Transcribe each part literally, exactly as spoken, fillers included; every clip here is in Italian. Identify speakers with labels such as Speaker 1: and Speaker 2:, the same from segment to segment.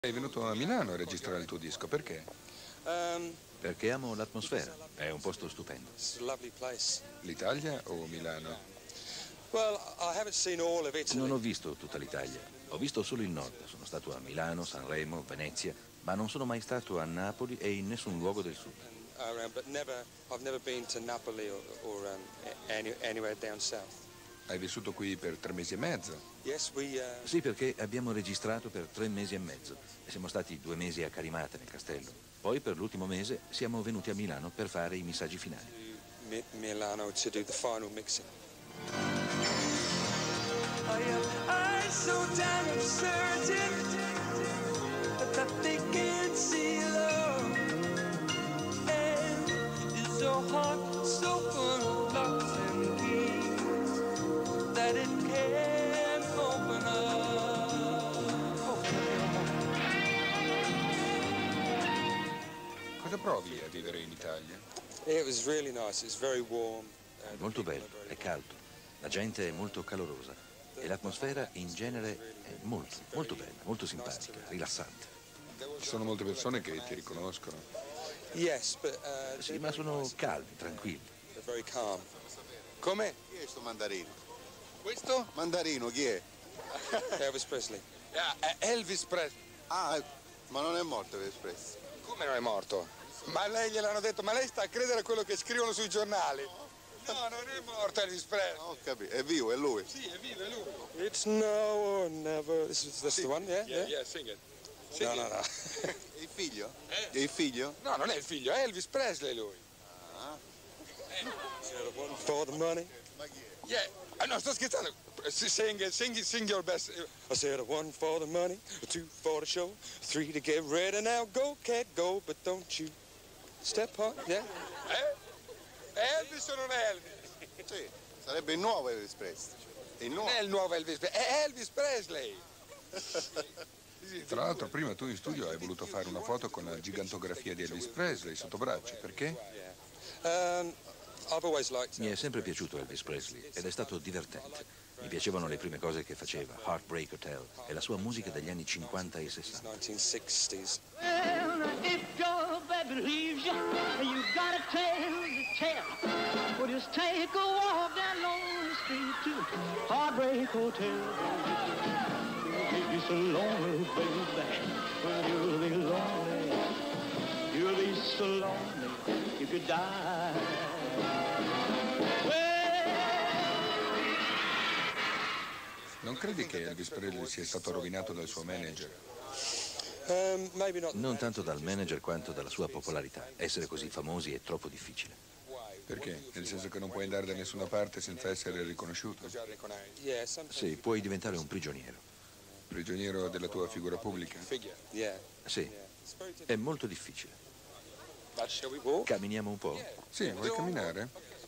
Speaker 1: Sei venuto a Milano a registrare il tuo disco, perché?
Speaker 2: Um,
Speaker 3: Perché amo l'atmosfera, è un posto stupendo.
Speaker 2: it's a lovely place.
Speaker 1: L'Italia o Milano?
Speaker 2: Well, I haven't seen all of Italy.
Speaker 3: Non ho visto tutta l'Italia, ho visto solo il nord. Sono stato a Milano, Sanremo, Venezia, ma non sono mai stato a Napoli e in nessun luogo del sud.
Speaker 2: Around, but never, I've never been to Napoli or, or um, any, anywhere down south.
Speaker 1: Hai vissuto qui per tre mesi e mezzo?
Speaker 2: Yes, we. Uh,
Speaker 3: Sì, perché abbiamo registrato per tre mesi e mezzo e siamo stati due mesi a Carimate, nel castello. Poi per l'ultimo mese siamo venuti a Milano per fare i missaggi finali.
Speaker 2: Mi- Milano to do the final mixing.
Speaker 4: I am I so damn certain that they can't see love, and is so hot, so full of locks and keys that it can't open up.
Speaker 1: Cosa provi a vivere in Italia?
Speaker 2: It was really nice. It's very warm. Uh, the
Speaker 3: Molto
Speaker 2: people
Speaker 3: bello,
Speaker 2: are very
Speaker 3: è caldo, la gente è molto calorosa e l'atmosfera in genere è molto, molto bella, molto simpatica, rilassante.
Speaker 1: Ci sono molte persone che ti riconoscono.
Speaker 2: Yes, but uh,
Speaker 3: Sì, ma sono calmi, tranquilli.
Speaker 2: they're very calm.
Speaker 5: Come? Chi è sto mandarino?
Speaker 1: Questo?
Speaker 5: Mandarino, chi è?
Speaker 2: Elvis Presley.
Speaker 1: Ah, è Elvis Presley.
Speaker 5: Ah, eh, ma non è morto Elvis Presley.
Speaker 1: Come non è morto? Ma lei gliel'hanno detto, ma lei sta a credere a quello che scrivono sui giornali? No, non è morto Elvis Presley.
Speaker 5: Ho capito, è vivo, è lui.
Speaker 1: Sì, è vivo, è lui.
Speaker 2: It's now or never. This is that's the one, yeah?
Speaker 1: Yeah, yeah, sing it. Sing
Speaker 2: No, no,
Speaker 1: it.
Speaker 2: no.
Speaker 5: È il figlio?
Speaker 1: Eh?
Speaker 5: È il figlio?
Speaker 1: No, non è il figlio, è Elvis Presley lui.
Speaker 2: One for the money.
Speaker 5: Ma chi è?
Speaker 1: Yeah. Ah, no, sto scherzando. S- Sing, sing, sing your best.
Speaker 2: I said a one for the money, a two for the show, three to get ready now. Go, cat, go, but don't you step on, yeah?
Speaker 1: Eh? È Elvis o non è Elvis?
Speaker 5: Sì, sarebbe il nuovo Elvis Presley. Il
Speaker 1: Non
Speaker 5: nuovo.
Speaker 1: è il nuovo Elvis Presley, è Elvis Presley. Tra l'altro prima tu in studio hai voluto fare una foto con la gigantografia di Elvis Presley sotto braccio, perché?
Speaker 2: Um, I've always liked
Speaker 3: Mi è
Speaker 2: it.
Speaker 3: sempre piaciuto Elvis Presley ed è stato divertente. Mi piacevano le prime cose che faceva, Heartbreak Hotel e la sua musica degli anni cinquanta e sessanta.
Speaker 2: nineteen sixties.
Speaker 6: Well, if your baby leaves you, you got a tale to tell. Well, just take a walk down Lonely Street to Heartbreak Hotel. You'll be so lonely, baby. Well, you'll be lonely. You'll be so lonely, you could die.
Speaker 1: Non credi che Elvis Presley sia stato rovinato dal suo manager?
Speaker 2: Um, maybe not.
Speaker 3: Non tanto dal manager quanto dalla sua popolarità. Essere così famosi è troppo difficile.
Speaker 1: Perché? Nel senso che non puoi andare da nessuna parte senza essere riconosciuto?
Speaker 2: Yeah, sometimes.
Speaker 3: Sì, puoi diventare un prigioniero.
Speaker 1: Prigioniero della tua figura pubblica?
Speaker 2: Yeah.
Speaker 3: Sì,
Speaker 2: It's very difficult.
Speaker 3: è molto difficile.
Speaker 1: Shall we walk?
Speaker 3: Camminiamo un po'?
Speaker 1: Sì, vuoi camminare?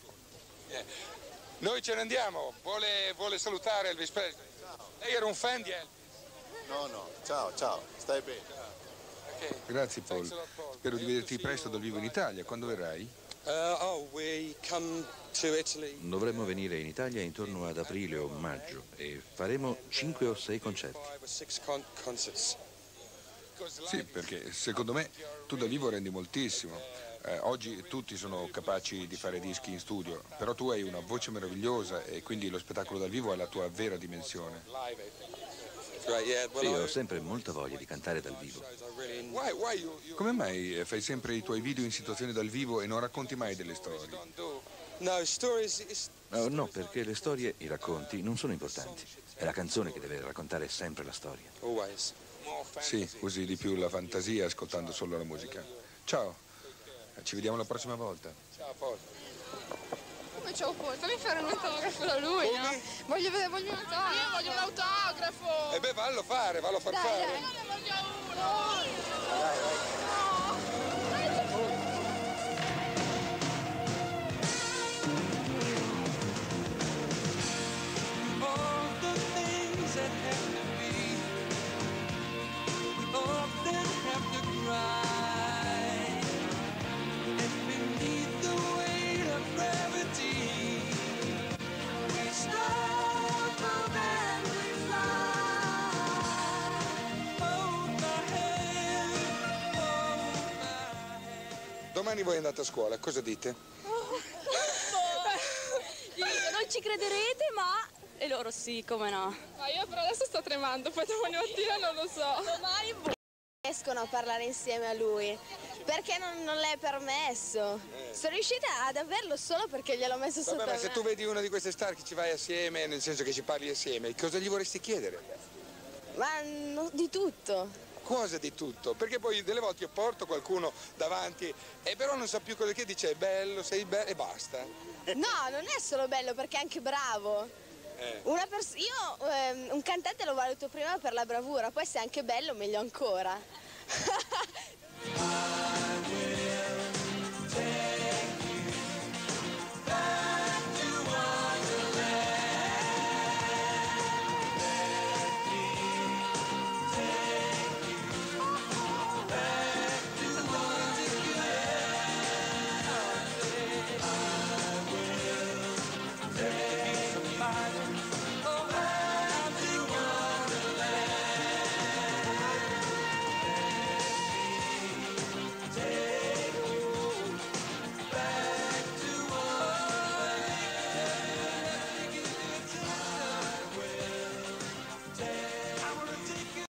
Speaker 7: Noi ce ne andiamo, vuole, vuole salutare Elvis Presley. Lei era un fan di Elvis.
Speaker 5: No, no, ciao, ciao, stai bene.
Speaker 7: Okay.
Speaker 1: Grazie Paul. Spero di vederti presto dal vivo in Italia. Quando verrai?
Speaker 2: Uh, oh, we come to Italy.
Speaker 3: Dovremmo venire in Italia intorno ad aprile o maggio e faremo cinque o sei concerti.
Speaker 2: Five or six con- concerts.
Speaker 1: Sì, perché secondo me tu dal vivo rendi moltissimo. Eh, oggi tutti sono capaci di fare dischi in studio, però tu hai una voce meravigliosa e quindi lo spettacolo dal vivo ha la tua vera dimensione.
Speaker 2: Right, yeah. Well,
Speaker 3: Sì,
Speaker 2: I,
Speaker 3: ho sempre molta voglia di cantare dal vivo.
Speaker 2: I really enjoy.
Speaker 7: Why, why you, you
Speaker 1: Come mai eh, fai sempre i tuoi video in situazioni dal vivo e non racconti mai delle storie?
Speaker 7: don't do?
Speaker 2: No, stories. It's,
Speaker 3: Oh, no, perché le storie, i racconti non sono importanti. È la canzone che deve raccontare sempre la storia.
Speaker 2: always.
Speaker 7: More
Speaker 1: Sì,
Speaker 7: fantasy.
Speaker 1: usi di più la fantasia ascoltando solo la musica. Ciao, ci vediamo la prossima volta.
Speaker 7: Ciao Paul.
Speaker 8: Come ciao Paul, fammi fare un autografo da lui, no? Voglio vedere, voglio un autografo. Io voglio un autografo!
Speaker 7: E beh, vallo fare, vallo far
Speaker 8: Dai,
Speaker 7: fare.
Speaker 8: dai. Io ne voglio uno!
Speaker 4: All the things that have to be, we often have to cry. And beneath the weight of gravity, we start moving, we fly. Oh,
Speaker 7: domani voi andate a scuola, cosa dite?
Speaker 9: Oh. Io dico, non ci crederete, ma... E loro sì, come no.
Speaker 8: Ma io però adesso sto tremando, poi domani mattina non lo so.
Speaker 9: Domani...
Speaker 10: riescono a parlare insieme a lui perché non, non le è permesso.
Speaker 7: Eh.
Speaker 10: Sono riuscita ad averlo solo perché gliel'ho messo sotto.
Speaker 7: Vabbè, ma
Speaker 10: al
Speaker 7: se
Speaker 10: naso.
Speaker 7: tu vedi una di queste star che ci vai assieme, nel senso che ci parli assieme, cosa gli vorresti chiedere?
Speaker 10: Ma no, di tutto.
Speaker 7: Cosa di tutto? Perché poi delle volte io porto qualcuno davanti e però non sa più cosa che dice, è bello, sei bello e basta.
Speaker 10: No, non è solo bello perché è anche bravo.
Speaker 7: Eh.
Speaker 10: Una pers- io ehm, un cantante lo valuto prima per la bravura, poi se è anche bello meglio ancora.